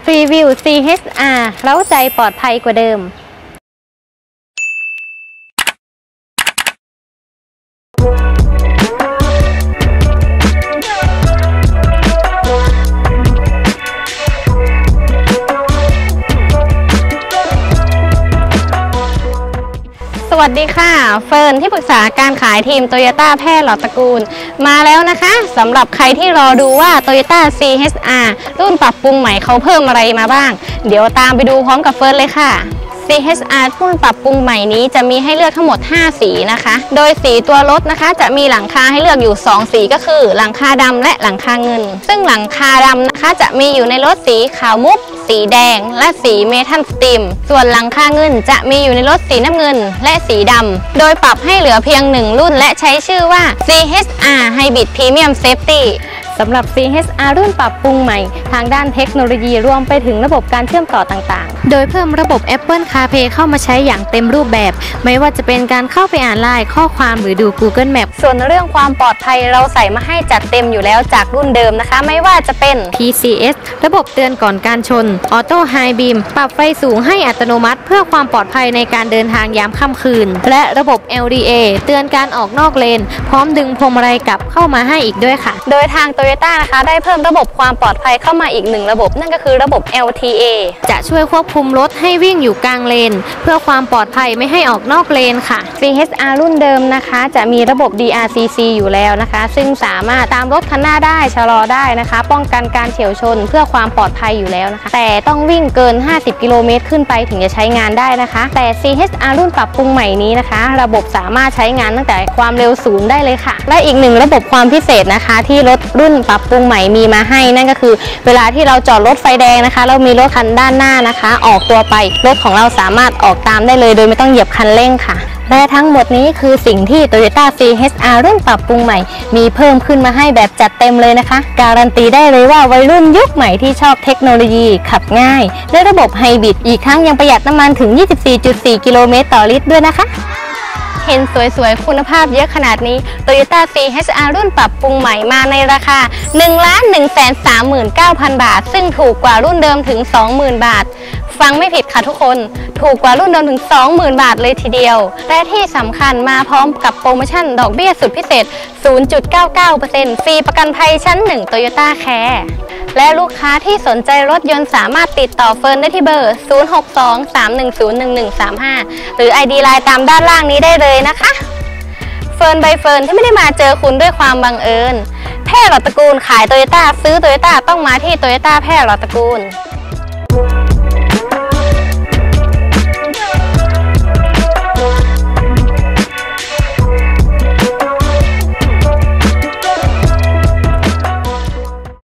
รีวิว CHR เร้าใจปลอดภัยกว่าเดิมสวัสดีค่ะเฟิร์นที่ปรึกษาการขายทีม Toyota แพร่หลอดตระกูลมาแล้วนะคะสำหรับใครที่รอดูว่า Toyota CHR รุ่นปรับปรุงใหม่เขาเพิ่มอะไรมาบ้างเดี๋ยวตามไปดูพร้อมกับเฟิร์นเลยค่ะ CHR รุ่นปรับปรุงใหม่นี้จะมีให้เลือกทั้งหมด5สีนะคะโดยสีตัวรถนะคะจะมีหลังคาให้เลือกอยู่2สีก็คือหลังคาดำและหลังคาเงินซึ่งหลังคาดำนะคะจะมีอยู่ในรถสีขาวมุกสีแดงและสีเมทัลสตีมส่วนหลังคาเงินจะมีอยู่ในรถสีน้ำเงินและสีดำโดยปรับให้เหลือเพียง1รุ่นและใช้ชื่อว่า CHR Hybrid Premium Safetyสำหรับ CHR รุ่นปรับปรุงใหม่ทางด้านเทคโนโลยีรวมไปถึงระบบการเชื่อมต่อต่างๆโดยเพิ่มระบบ Apple CarPlay เข้ามาใช้อย่างเต็มรูปแบบไม่ว่าจะเป็นการเข้าไปอ่านไลน์ข้อความหรือดู Google Map ส่วนเรื่องความปลอดภัยเราใส่มาให้จัดเต็มอยู่แล้วจากรุ่นเดิมนะคะไม่ว่าจะเป็น PCS ระบบเตือนก่อนการชน Auto High Beam ปรับไฟสูงให้อัตโนมัติเพื่อความปลอดภัยในการเดินทางยามค่ำคืนและระบบ LDA เตือนการออกนอกเลนพร้อมดึงพวงมาลัยกลับเข้ามาให้อีกด้วยค่ะโดยทางToyota นะคะได้เพิ่มระบบความปลอดภัยเข้ามาอีก1ระบบนั่นก็คือระบบ LTA จะช่วยควบคุมรถให้วิ่งอยู่กลางเลนเพื่อความปลอดภัยไม่ให้ออกนอกเลนค่ะ CHR รุ่นเดิมนะคะจะมีระบบ DRCC อยู่แล้วนะคะซึ่งสามารถตามรถคันหน้าได้ชะลอได้นะคะป้องกันการเฉี่ยวชนเพื่อความปลอดภัยอยู่แล้วนะคะแต่ต้องวิ่งเกิน50กิโลเมตรขึ้นไปถึงจะใช้งานได้นะคะแต่ CHR รุ่นปรับปรุงใหม่นี้นะคะระบบสามารถใช้งานตั้งแต่ความเร็วสูงได้เลยค่ะและอีก1ระบบความพิเศษนะคะที่รถรุ่นปรับปรุงใหม่มีมาให้นั่นก็คือเวลาที่เราจอดรถไฟแดงนะคะเรามีรถคันด้านหน้านะคะออกตัวไปรถของเราสามารถออกตามได้เลยโดยไม่ต้องเหยียบคันเร่งค่ะและทั้งหมดนี้คือสิ่งที่ Toyota CHR รุ่นปรับปรุงใหม่มีเพิ่มขึ้นมาให้แบบจัดเต็มเลยนะคะการันตีได้เลยว่าวัยรุ่นยุคใหม่ที่ชอบเทคโนโลยีขับง่ายด้วยระบบไฮบริดอีกทั้งยังประหยัดน้ำมันถึง 24.4 กิโลเมตรต่อลิตรด้วยนะคะเห็นสวยๆคุณภาพเยอะขนาดนี้ Toyota CHR รุ่นปรับปรุงใหม่มาในราคา 1,139,000 บาทซึ่งถูกกว่ารุ่นเดิมถึง 20,000 บาทฟังไม่ผิดค่ะทุกคนถูกกว่ารุ่นเดิมถึง 20,000 บาทเลยทีเดียวและที่สำคัญมาพร้อมกับโปรโมชั่นดอกเบี้ยสุดพิเศษ 0.99% ฟรีประกันภัยชั้น 1 Toyota Care และลูกค้าที่สนใจรถยนต์สามารถติดต่อเฟิร์นได้ที่เบอร์ 0623101135 หรือ ID Line ตามด้านล่างนี้ได้เลยนะคะเฟิร์นใบเฟิร์นที่ไม่ได้มาเจอคุณด้วยความบังเอิญแพร่หลอดตระกูลขายโตโยต้าซื้อโตโยต้าต้องมาที่โตโยต้าแพร่หลอดตระกูล